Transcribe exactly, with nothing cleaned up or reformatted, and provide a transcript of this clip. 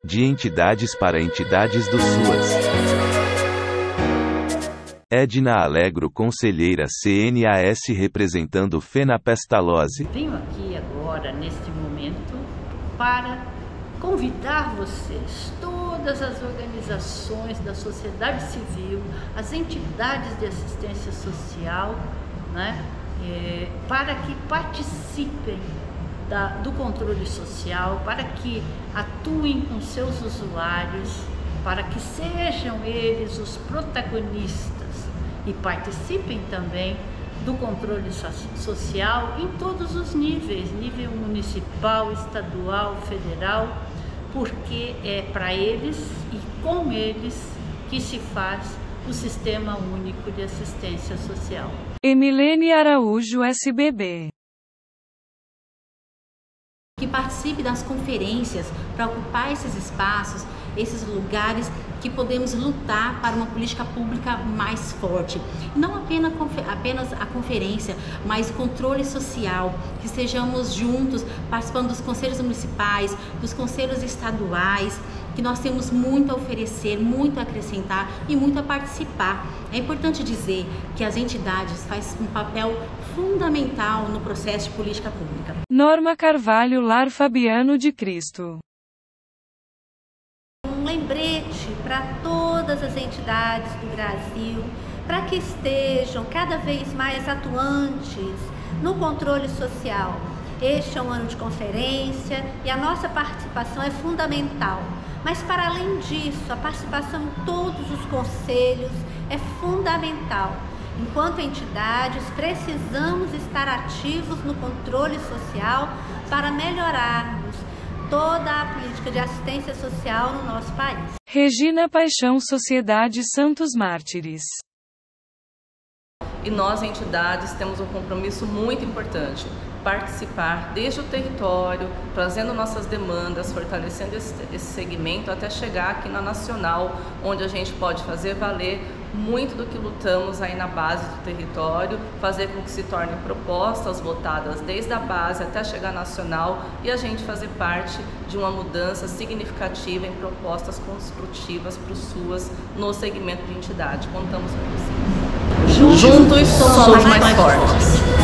De entidades para entidades do SUAS. Edna Alegro, conselheira C N A S representando Fenapestalose. Venho aqui agora, neste momento, para convidar vocês, todas as organizações da sociedade civil, as entidades de assistência social, né, é, para que participem da, do controle social, para que atuem com seus usuários, para que sejam eles os protagonistas e participem também do controle social em todos os níveis, nível municipal, estadual, federal, porque é para eles e com eles que se faz o Sistema Único de Assistência Social. Emilene Araújo, S B B. Que participe das conferências para ocupar esses espaços, esses lugares que podemos lutar para uma política pública mais forte. Não apenas, apenas a conferência, mas controle social, que estejamos juntos participando dos conselhos municipais, dos conselhos estaduais, que nós temos muito a oferecer, muito a acrescentar e muito a participar. É importante dizer que as entidades fazem um papel fundamental no processo de política pública. Norma Carvalho, Lar Fabiano de Cristo. Um lembrete para todas as entidades do Brasil, para que estejam cada vez mais atuantes no controle social. Este é um ano de conferência e a nossa participação é fundamental. Mas, para além disso, a participação em todos os conselhos é fundamental. Enquanto entidades, precisamos estar ativos no controle social para melhorarmos toda a política de assistência social no nosso país. Regina Paixão, Sociedade Santos Mártires. E nós, entidades, temos um compromisso muito importante: participar desde o território, trazendo nossas demandas, fortalecendo esse, esse segmento até chegar aqui na nacional, onde a gente pode fazer valer muito do que lutamos aí na base do território, fazer com que se tornem propostas votadas desde a base até chegar nacional e a gente fazer parte de uma mudança significativa em propostas construtivas para o SUAS no segmento de entidade. Contamos com vocês. Juntos somos mais fortes.